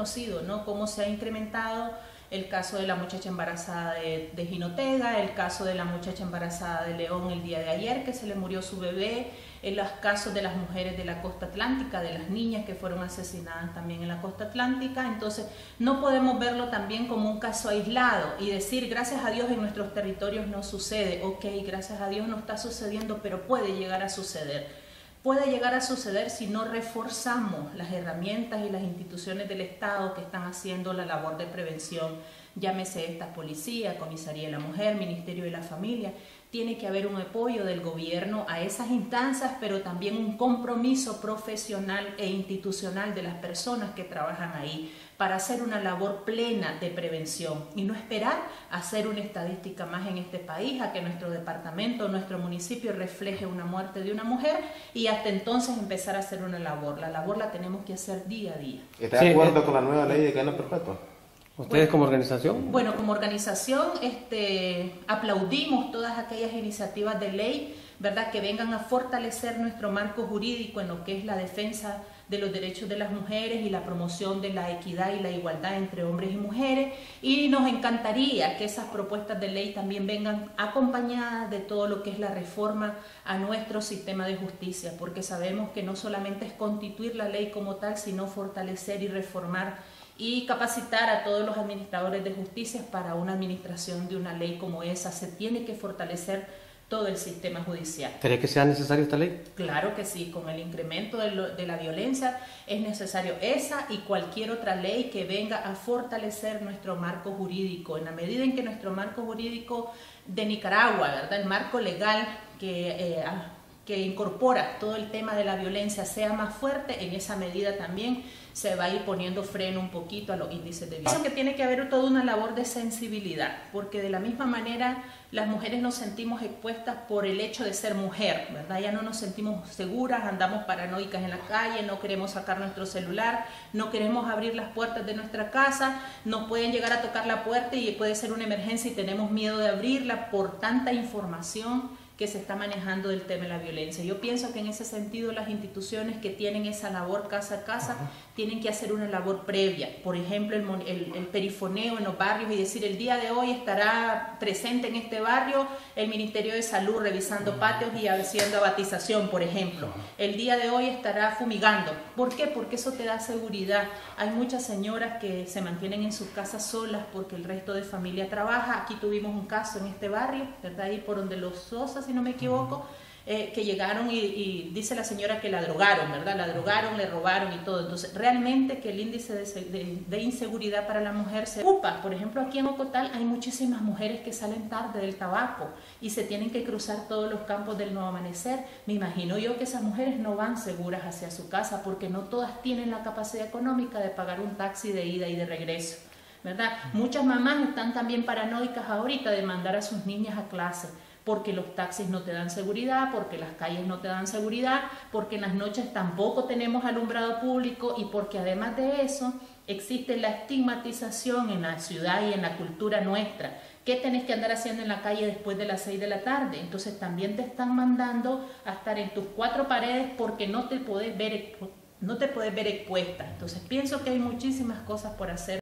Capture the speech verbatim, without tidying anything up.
conocido, ¿no? Cómo se ha incrementado el caso de la muchacha embarazada de, de Jinotega, el caso de la muchacha embarazada de León el día de ayer, que se le murió su bebé, en los casos de las mujeres de la costa atlántica, de las niñas que fueron asesinadas también en la costa atlántica. Entonces no podemos verlo también como un caso aislado y decir gracias a Dios en nuestros territorios no sucede. Ok, gracias a Dios no está sucediendo, pero puede llegar a suceder. Puede llegar a suceder si no reforzamos las herramientas y las instituciones del Estado que están haciendo la labor de prevención, llámese esta policía, Comisaría de la Mujer, Ministerio de la Familia. Tiene que haber un apoyo del gobierno a esas instancias, pero también un compromiso profesional e institucional de las personas que trabajan ahí para hacer una labor plena de prevención y no esperar a hacer una estadística más en este país, a que nuestro departamento, nuestro municipio refleje una muerte de una mujer y hasta entonces empezar a hacer una labor. La labor la tenemos que hacer día a día. ¿Está de acuerdo con la nueva ley de cadena perpetua? ¿Ustedes bueno, como organización? Bueno, como organización este, aplaudimos todas aquellas iniciativas de ley, ¿verdad?, que vengan a fortalecer nuestro marco jurídico en lo que es la defensa de los derechos de las mujeres y la promoción de la equidad y la igualdad entre hombres y mujeres, y nos encantaría que esas propuestas de ley también vengan acompañadas de todo lo que es la reforma a nuestro sistema de justicia, porque sabemos que no solamente es constituir la ley como tal, sino fortalecer y reformar y capacitar a todos los administradores de justicia para una administración de una ley como esa. Se tiene que fortalecer todo el sistema judicial. ¿Cree que sea necesaria esta ley? Claro que sí, con el incremento de, lo, de la violencia es necesario esa y cualquier otra ley que venga a fortalecer nuestro marco jurídico. En la medida en que nuestro marco jurídico de Nicaragua, ¿verdad?, el marco legal que, eh, que incorpora todo el tema de la violencia sea más fuerte, en esa medida también se va a ir poniendo freno un poquito a los índices de violencia. Eso que tiene que haber toda una labor de sensibilidad, porque de la misma manera las mujeres nos sentimos expuestas por el hecho de ser mujer, ¿verdad? Ya no nos sentimos seguras, andamos paranoicas en la calle, no queremos sacar nuestro celular, no queremos abrir las puertas de nuestra casa, nos pueden llegar a tocar la puerta y puede ser una emergencia y tenemos miedo de abrirla por tanta información que se está manejando del tema de la violencia. Yo pienso que en ese sentido las instituciones que tienen esa labor casa a casa tienen que hacer una labor previa. Por ejemplo, el, el, el perifoneo en los barrios y decir el día de hoy estará presente en este barrio el Ministerio de Salud revisando patios y haciendo abatización, por ejemplo. El día de hoy estará fumigando. ¿Por qué? Porque eso te da seguridad. Hay muchas señoras que se mantienen en sus casas solas porque el resto de familia trabaja. Aquí tuvimos un caso en este barrio, ¿verdad?, ahí por donde los Sosa, si no me equivoco, eh, que llegaron y, y dice la señora que la drogaron, ¿verdad? La drogaron, le robaron y todo. Entonces, realmente que el índice de, de, de inseguridad para la mujer se ocupa. Por ejemplo, aquí en Ocotal hay muchísimas mujeres que salen tarde del tabaco y se tienen que cruzar todos los campos del Nuevo Amanecer. Me imagino yo que esas mujeres no van seguras hacia su casa porque no todas tienen la capacidad económica de pagar un taxi de ida y de regreso, ¿verdad? Muchas mamás están también paranoicas ahorita de mandar a sus niñas a clase, porque los taxis no te dan seguridad, porque las calles no te dan seguridad, porque en las noches tampoco tenemos alumbrado público y porque además de eso existe la estigmatización en la ciudad y en la cultura nuestra. ¿Qué tenés que andar haciendo en la calle después de las seis de la tarde? Entonces también te están mandando a estar en tus cuatro paredes porque no te podés ver, no te podés ver expuesta. Entonces pienso que hay muchísimas cosas por hacer.